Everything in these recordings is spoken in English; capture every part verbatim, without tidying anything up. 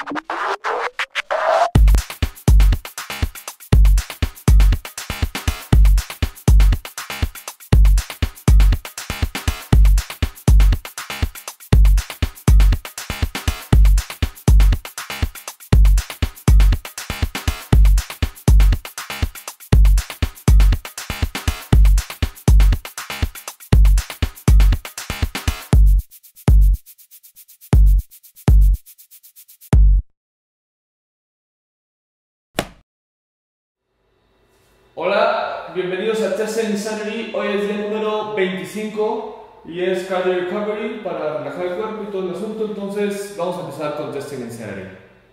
Hola, bienvenidos a Testing Insanity. Hoy es día número veinticinco y es Cardio Recovery para relajar el cuerpo y todo el asunto. Entonces vamos a empezar con Testing Insanity.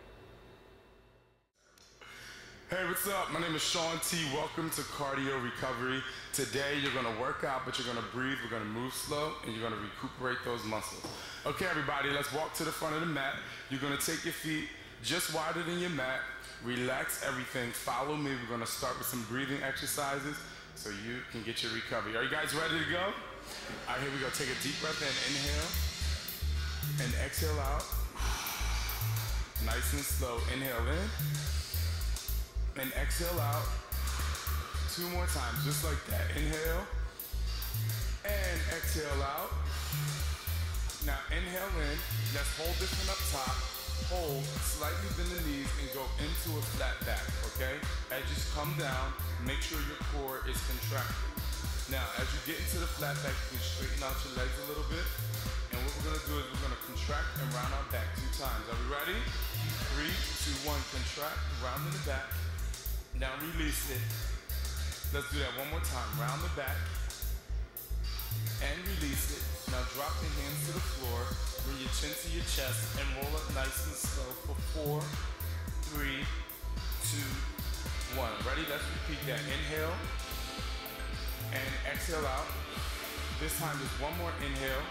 Hey, what's up? My name is Sean T. Welcome to Cardio Recovery. Today you're going to work out, but you're going to breathe, we're going to move slow, and you're going to recuperate those muscles. Okay, everybody, let's walk to the front of the mat. You're going to take your feet just wider than your mat. Relax everything. Follow me. We're going to start with some breathing exercises so you can get your recovery. Are you guys ready to go? All right, here we go. Take a deep breath in. Inhale and exhale out. Nice and slow. Inhale in and exhale out. Two more times, just like that. Inhale and exhale out. Now inhale in. Let's hold this one up top. Hold, slightly bend the knees and go into a flat back, okay? Edges come down, make sure your core is contracted. Now, as you get into the flat back, you can straighten out your legs a little bit. And what we're gonna do is we're gonna contract and round our back two times. Are we ready? Three, two, one, contract, round in the back. Now release it. Let's do that one more time. Round the back and release it. Now drop the hands to the floor. Bring your chin to your chest and roll up nice and slow for four, three, two, one. Ready? Let's repeat that. Inhale and exhale out. This time just one more inhale.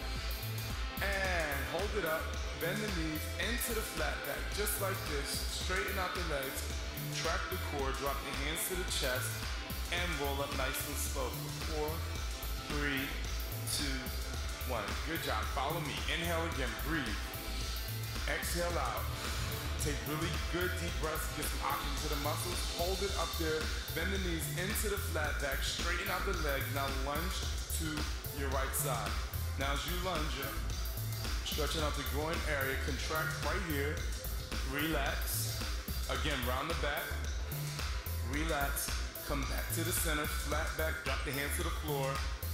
And hold it up. Bend the knees into the flat back, just like this. Straighten out the legs. Track the core. Drop the hands to the chest and roll up nice and slow for four, three, two, one. Good job. Follow me. Inhale again. Breathe. Exhale out. Take really good deep breaths. Get some oxygen to the muscles. Hold it up there. Bend the knees into the flat back. Straighten out the legs. Now lunge to your right side. Now as you lunge, stretching out the groin area. Contract right here. Relax. Again, round the back. Relax. Come back to the center. Flat back. Drop the hands to the floor.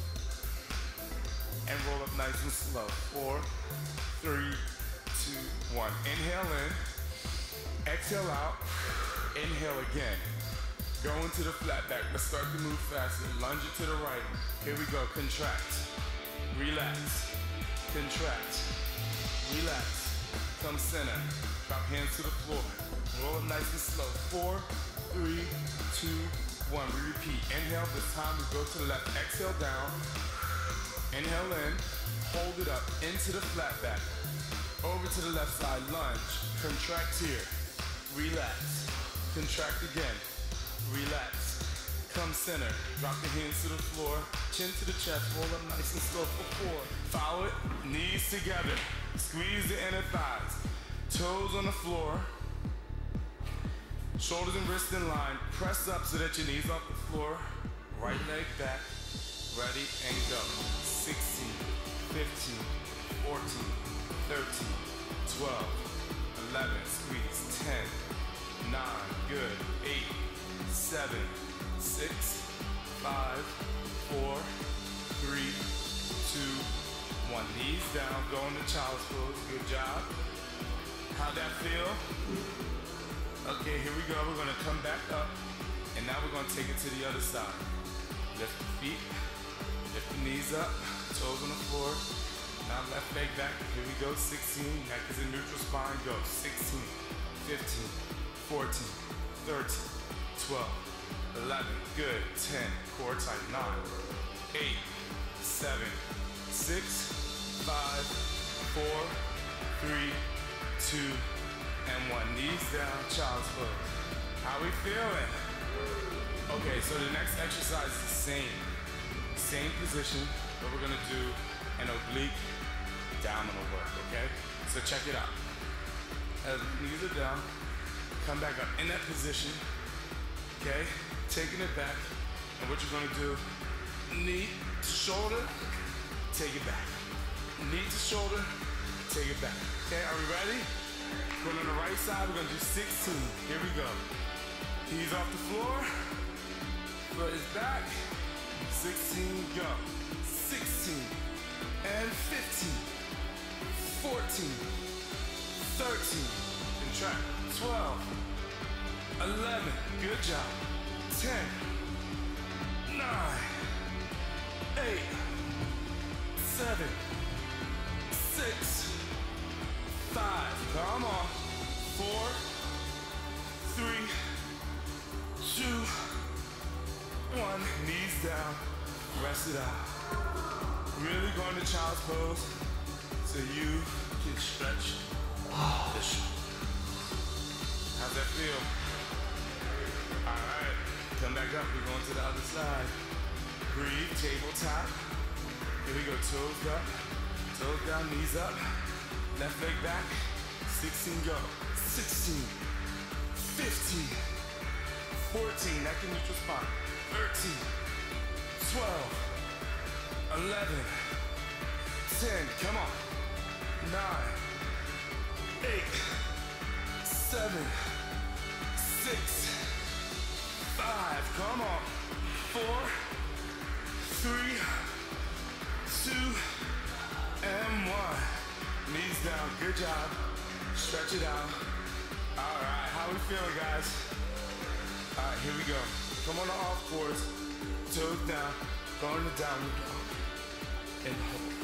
And roll up nice and slow. Four, three, two, one. Inhale in, exhale out, inhale again. Go into the flat back. Let's start to move faster. Lunge it to the right. Here we go. Contract, relax, contract, relax. Come center. Drop hands to the floor. Roll up nice and slow. Four, three, two, one. We repeat. Inhale. This time we go to the left. Exhale down. Inhale in, hold it up, into the flat back. Over to the left side, lunge, contract here, relax, contract again, relax. Come center, drop the hands to the floor, chin to the chest, roll up nice and slow for four. Follow it, knees together, squeeze the inner thighs, toes on the floor, shoulders and wrists in line, press up so that your knees off the floor, right leg back, ready and go. sixteen, fifteen, fourteen, thirteen, twelve, eleven, squeeze, ten, nine, good, eight, seven, six, five, four, three, two, one. Knees down, go into child's pose, good job. How'd that feel? Okay, here we go, we're gonna come back up, and now we're gonna take it to the other side. Lift the feet, lift the knees up, toes on the floor. Now left leg back, here we go, sixteen, neck is in neutral spine, go, sixteen, fifteen, fourteen, thirteen, twelve, eleven, good, ten, core tight, nine, eight, seven, six, five, four, three, two, and one. Knees down, child's pose. How we feeling? Okay, so the next exercise is the same. Same position, but we're gonna do an oblique abdominal work, okay? So check it out. as knees are down. Come back up in that position. Okay? Taking it back. And what you're gonna do, knee to shoulder, take it back. Knee to shoulder, take it back. Okay, are we ready? Going on the right side, we're gonna do sixteen. Here we go. Knees off the floor, foot is back. sixteen, go. sixteen, and fifteen, fourteen, thirteen, contract, twelve, eleven, good job, ten, nine, eight, seven, six, five, come on, four, three, two, one, knees down, rest it out. Really going to child's pose so you can stretch the shoulder. How's that feel? All right, come back up, we're going to the other side. Breathe, tabletop. Here we go, toes up, toes down, knees up. Left leg back, sixteen, go. sixteen, fifteen, fourteen, neck and neutral spine. thirteen, twelve, eleven, ten, come on. nine, eight, seven, six, five, come on. four, three, two, and one. Knees down, good job. Stretch it out. All right, how we feeling, guys? All right, here we go. Come on to all fours, toes down, going to downward dog, and hold.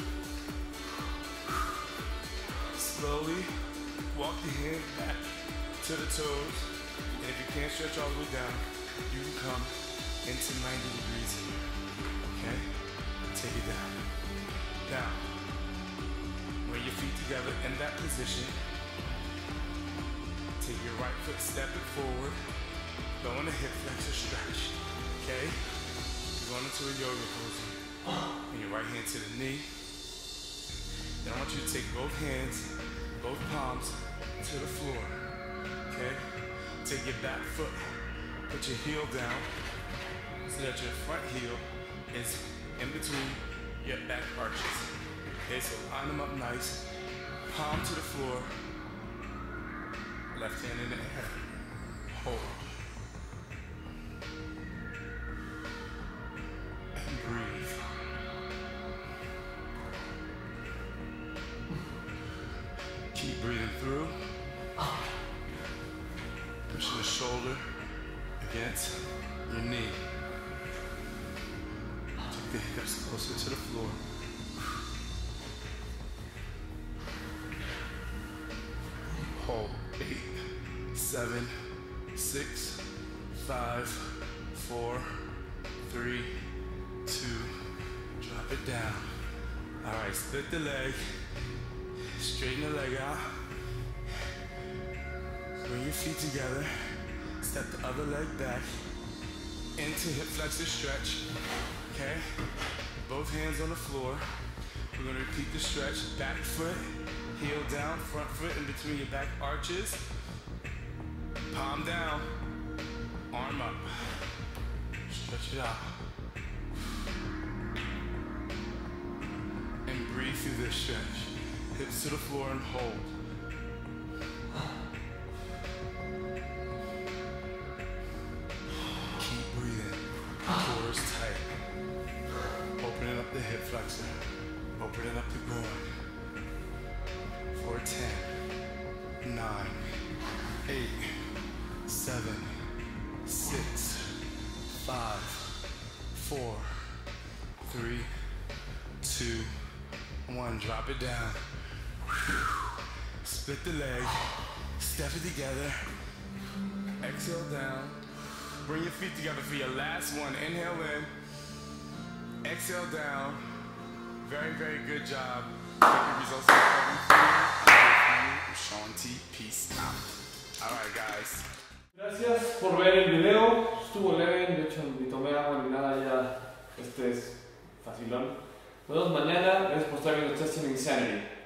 Slowly walk the hands back to the toes, and if you can't stretch all the way down, you can come into ninety degrees here, okay? Take it down. Down. Bring your feet together in that position. Take your right foot, step it forward. Go on the hip flexor stretch, okay? You're going into a yoga pose. Bring your right hand to the knee. Then I want you to take both hands, both palms to the floor, okay? Take your back foot, put your heel down so that your front heel is in between your back arches. Okay, so line them up nice. Palm to the floor. Left hand in the air. Hold. And breathe. Keep breathing through. Pushing the shoulder against your knee. Take the hips closer to the floor. Hold. Eight, seven, six, five, four, three, two, drop it down. All right, split the leg, straighten the leg out. Bring your feet together, step the other leg back into hip flexor stretch, okay? Both hands on the floor. We're gonna repeat the stretch, back foot, heel down, front foot in between your back arches. Palm down, arm up. Stretch it out. And breathe through this stretch. Hips to the floor and hold. Keep breathing. Core is tight. Opening up the hip flexor. Opening up the groin. For ten, nine, eight, seven, six, five, four, three, two, one. Drop it down. Split the leg. Step it together. Exhale down. Bring your feet together for your last one. Inhale in. Exhale down. Very, very good job. Thank you, results I'm Sean T. Peace out. All right, guys. Gracias por ver el video. Estuvo leve, de hecho ni tomé agua ni nada, ya este es facilón. Nos vemos mañana. Gracias por estar viendo Testing Insanity.